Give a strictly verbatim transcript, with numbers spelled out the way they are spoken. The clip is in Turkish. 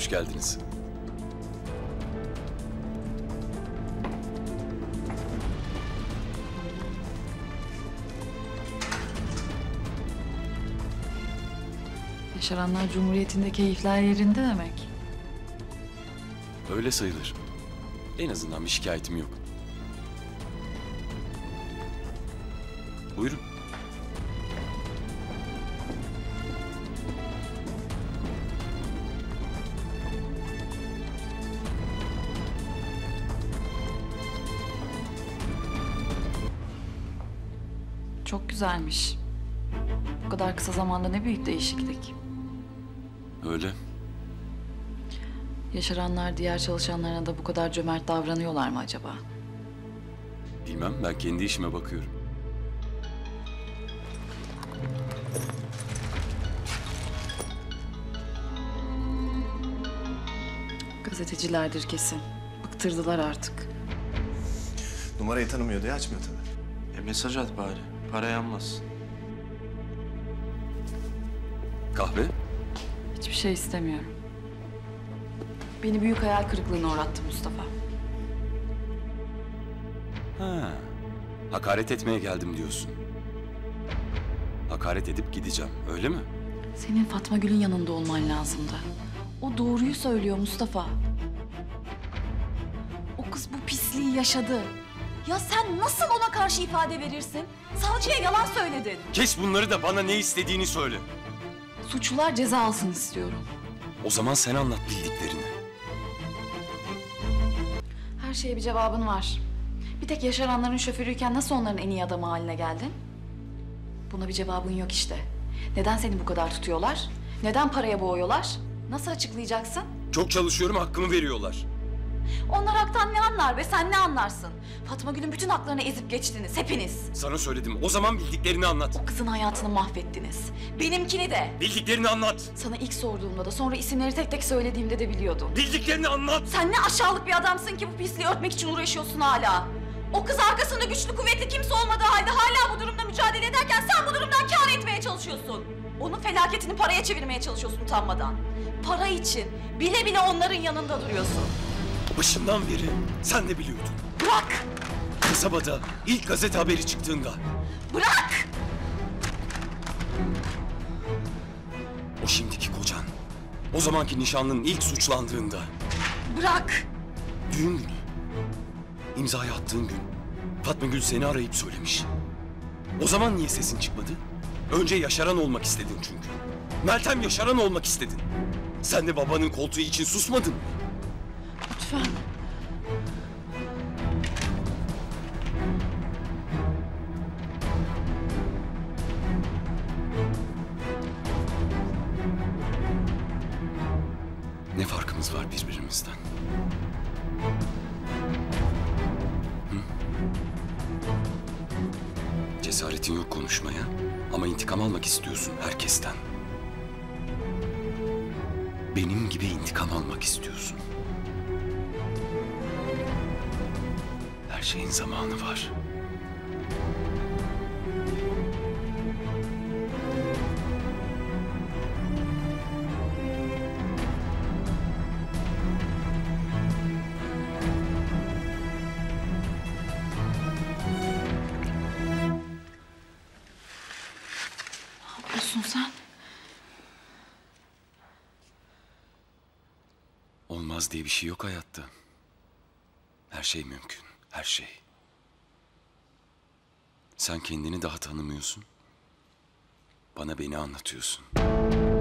Hoş geldiniz. Yaşaranlar Cumhuriyeti'nde keyifler yerinde demek. Öyle sayılır. En azından bir şikayetim yok. Buyurun. Çok güzelmiş. Bu kadar kısa zamanda ne büyük değişiklik. Öyle. Yaşaranlar diğer çalışanlarına da bu kadar cömert davranıyorlar mı acaba? Bilmem, ben kendi işime bakıyorum. Gazetecilerdir kesin. Bıktırdılar artık. Numarayı tanımıyor diye açmıyor tabii. E mesaj at bari. Para yanmaz. Kahve? Hiçbir şey istemiyorum. Beni büyük hayal kırıklığına uğrattı Mustafa. Ha, hakaret etmeye geldim diyorsun. Hakaret edip gideceğim, öyle mi? Senin Fatma Gül'ün yanında olman lazımdı. O doğruyu söylüyor Mustafa. O kız bu pisliği yaşadı. Ya sen nasıl ona karşı ifade verirsin? Savcıya yalan söyledin. Kes bunları da bana ne istediğini söyle. Suçlular ceza alsın istiyorum. O zaman sen anlat bildiklerini. Her şeye bir cevabın var. Bir tek yaşaranların şoförüyken nasıl onların en iyi adamı haline geldin? Buna bir cevabın yok işte. Neden seni bu kadar tutuyorlar? Neden paraya boğuyorlar? Nasıl açıklayacaksın? Çok çalışıyorum, hakkımı veriyorlar. Onlar haktan ne anlar be, sen ne anlarsın? Fatma Gül'ün bütün haklarını ezip geçtiniz, hepiniz. Sana söyledim, o zaman bildiklerini anlat. O kızın hayatını mahvettiniz. Benimkini de. Bildiklerini anlat. Sana ilk sorduğumda da sonra isimleri tek tek söylediğimde de biliyordun. Bildiklerini anlat. Sen ne aşağılık bir adamsın ki bu pisliği örtmek için uğraşıyorsun hala. O kız arkasında güçlü kuvvetli kimse olmadığı halde hala bu durumda mücadele ederken sen bu durumdan kâr etmeye çalışıyorsun. Onun felaketini paraya çevirmeye çalışıyorsun utanmadan. Para için bile bile onların yanında duruyorsun. Başından beri sen de biliyordun. Bırak! Kasabada ilk gazete haberi çıktığında. Bırak! O şimdiki kocan. O zamanki nişanlının ilk suçlandığında. Bırak! Düğün günü. İmzayı attığın gün Fatma Gül seni arayıp söylemiş. O zaman niye sesin çıkmadı? Önce yaşaran olmak istedin çünkü. Meltem yaşaran olmak istedin. Sen de babanın koltuğu için susmadın mı? Lütfen. Ne farkımız var birbirimizden? Hı? Cesaretin yok konuşmaya ama intikam almak istiyorsun herkesten. Benim gibi intikam almak istiyorsun. Her şeyin zamanı var. Ne yapıyorsun sen? Olmaz diye bir şey yok hayatta. Her şey mümkün, her şey. Sen kendini daha tanımıyorsun. Bana beni anlatıyorsun.